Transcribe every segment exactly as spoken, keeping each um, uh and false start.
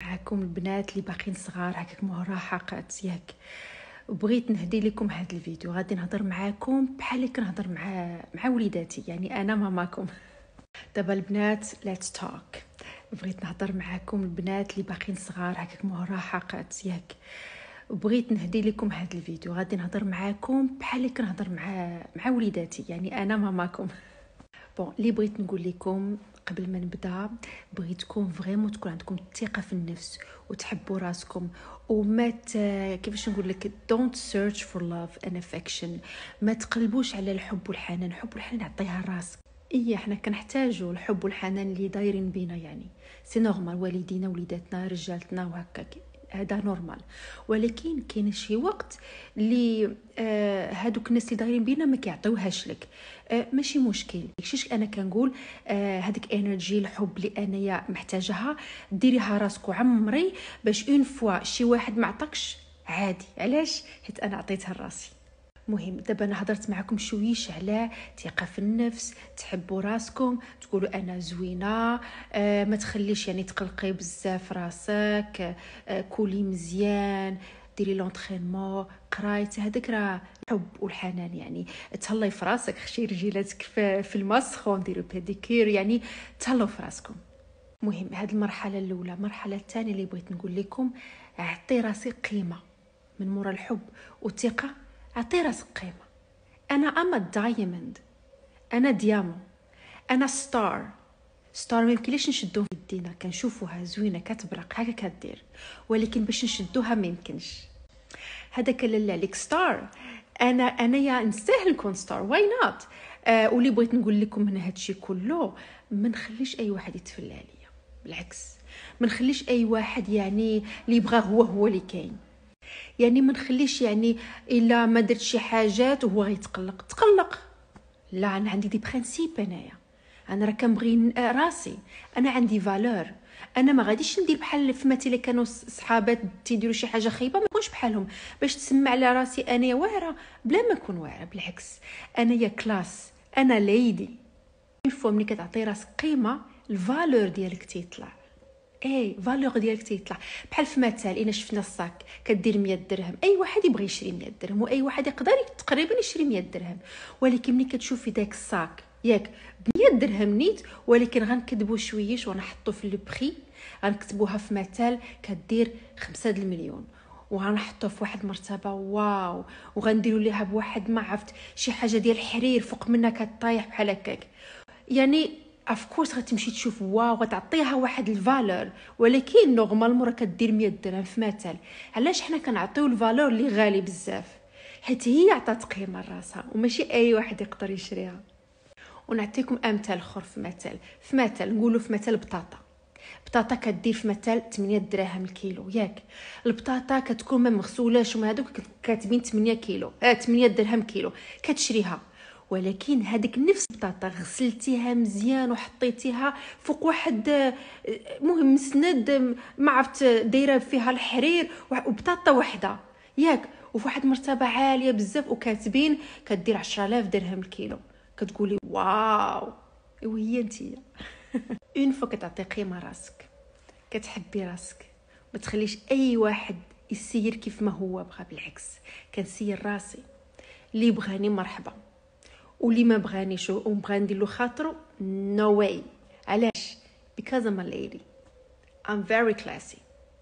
معكم البنات اللي باقيين صغار هكاك مراهقات ياك. بغيت نهدي لكم هذا الفيديو، غادي نهضر معاكم بحال اللي كنهضر مع مع وليداتي، يعني انا ماماكم. دابا البنات ليتس توك. بغيت نهضر معاكم البنات اللي باقيين صغار هكاك مراهقات ياك. بغيت نهدي لكم هذا الفيديو، غادي نهضر معاكم بحال اللي كنهضر مع مع وليداتي، يعني انا ماماكم. بون اللي بغيت نقول لكم قبل ما نبدا، بغيتكم فريمون تكون عندكم الثقه في النفس وتحبوا راسكم، وما كيفاش نقول لك don't search for love and affection. ما تقلبوش على الحب والحنان. الحب والحنان عطيها راسك. ايه احنا كنحتاجوا الحب والحنان اللي دايرين بينا، يعني سي نورمال، والدينا وليداتنا رجالتنا وهكاك، هذا نورمال. ولكن كاين شي وقت اللي آه هادوك الناس اللي دايرين بينا ما كيعطيوهاش لك. آه ماشي مشكل. شيش انا كنقول آه هذيك انرجي الحب اللي انايا محتاجها ديريها راسك وعمري، باش اون فوا شي واحد ما عطاكش عادي. علاش؟ حيت انا عطيتها لراسي. مهم دابا انا هضرت معكم شويش على ثقه في النفس، تحبوا راسكم، تقولوا انا زوينه، آه ما تخليش يعني تقلقي بزاف راسك، آه كولي مزيان، ديري لونطرينمون، قرايت، هذاك راه الحب والحنان. يعني تهلاي في راسك، خشي رجيلاتك في, في المسخون، ديروا بيديكير، يعني تهلاو في راسكم. مهم هذه المرحله الاولى. المرحله الثانيه اللي بغيت نقول لكم، اعطي راسي قيمه. من مورا الحب والثقه عطي راسك قيمه. انا اما دايموند، انا ديامون، انا ستار. ستار ما يمكنليش نشدوها في يدينا، كنشوفوها زوينه كتبرق هكا كدير، ولكن باش نشدوها ما يمكنش. هذاك اللي عليك ستار. انا انايا نستاهل نكون ستار، واي نوت. آه واللي بغيت نقول لكم من هادشي كله، ما نخليش اي واحد يتفلى عليا، بالعكس ما نخليش اي واحد يعني اللي يبغى هو هو اللي كاين. يعني ما نخليش يعني الا ما درت شي حاجات وهو غيتقلق تقلق. لا، انا عندي دي برينسيپ. انايا انا راه كنبغي راسي، انا عندي فالور. انا ما غاديش ندير بحال فماتي اللي كانوا صحابات تيديروا شي حاجه خايبه ما نكونش بحالهم باش تسمع على راسي انايا واعره بلا ما نكون واعره. بالعكس انايا كلاس، انا ليدي. الفو ملي كتعطي راسك قيمه، الفالور ديالك تيطلع. اي فالور ديالك تيطلع. بحال في مثال الا شفنا الصاك كدير مية درهم، اي واحد يبغي يشري مية درهم، واي واحد يقدر تقريبا يشري مية درهم. ولكن ملي كتشوفي داك الصاك ياك ب مية درهم نيت، ولكن غنكذبوا شويش ونحطوا في البخي، غنكتبوها في مثال كدير خمسة د المليون، وغنحطوه في واحد مرتبه واو، وغنديروا ليها بواحد ما عرفت شي حاجه ديال الحرير فوق منها كطايح بحال هكاك. يعني اف كورس غتمشي تشوف واو، غتعطيها واحد الفالور، ولكن نورمالمون راه كدير مية درهم في مثال. علاش حنا كنعطيو الفالور اللي غالي بزاف؟ حيت هي عطات قيمه لراسها وماشي اي واحد يقدر يشريها. ونعطيكم امثال اخر. في مثال في مثال نقولوا في مثال بطاطا. بطاطا كدير في مثال ثمانية دراهم الكيلو ياك. البطاطا كتكون ما مغسولاش وما هذوك كاتبين ثمانية كيلو، اه ثمانية درهم كيلو، كتشريها. ولكن هذيك نفس البطاطا غسلتيها مزيان وحطيتيها فوق واحد مهم مسند ما عرفت دايره فيها الحرير، وبطاطا وحده ياك، وفي واحد مرتبه عاليه بزاف، وكاتبين كدير عشرة آلاف درهم الكيلو. كتقولي واو، وهي نتيا. اون فوا كتعطي قيمه راسك، كتحبي راسك، ما تخليش اي واحد يسير كيف ما هو بغى. بالعكس كنسير راسي، اللي بغاني مرحبا، واللي ما بغانيش وبغى ندير له خاطرو نو واي. علاش؟ because I'm a lady, I'm very classy.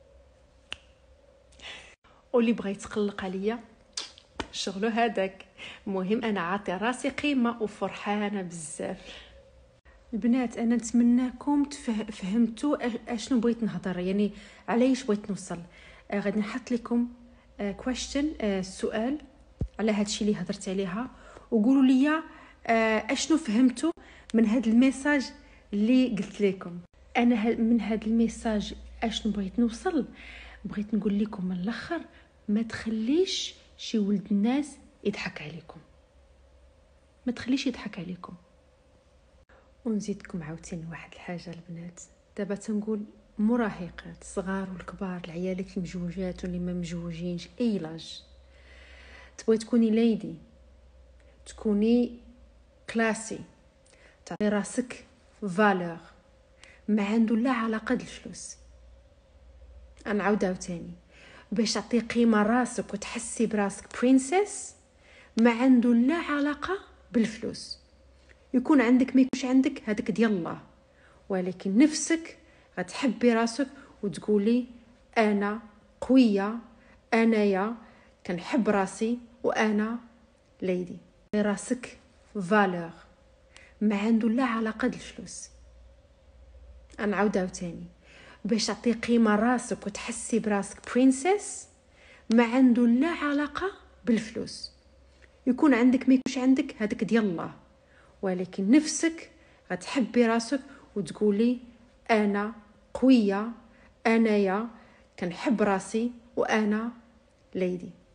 واللي بغى يتقلق عليا شغلو هذاك. المهم انا عاطي راسي قيمه وفرحانه بزاف. البنات انا نتمنىكم تفهمتوا اشنو بغيت نهضر، يعني علاش بغيت نوصل. آه غادي نحط لكم آه question، آه سؤال على هادشي اللي هضرت عليها، وقولوا لي آه اشنو فهمتوا من هاد الميساج اللي قلت لكم. انا من هاد الميساج اشنو بغيت نوصل؟ بغيت نقول لكم من الاخر، ما تخليش شي ولد الناس يضحك عليكم، ما تخليش يضحك عليكم. ونزيدكم عاوتاني واحد الحاجه البنات، دابا تنقول مراهقات صغار والكبار، العيالات المجوجات واللي ما مجوجينش، اي لاج تبغي تكوني ليدي، تكوني كلاسي، تعطي راسك فالور، ما عنده لا علاقه بالفلوس. انا عاودة تاني. باش تعطي قيمة راسك وتحسي براسك برنسس، ما عنده لا علاقة بالفلوس. يكون عندك ما يكونش عندك، هذاك ديال الله، ولكن نفسك غتحبي راسك وتقولي انا قوية، انايا كنحب راسي وانا ليدي. راسك فالور، ما عنده لا علاقة بالفلوس. انا عاودة تاني. باش تعطي قيمة راسك وتحسي براسك برنسس، ما عنده لا علاقة بالفلوس. يكون عندك ما يكونش عندك، هذاك ديال الله، ولكن نفسك غتحبي راسك وتقولي انا قوية، انايا كنحب راسي وانا ليدي.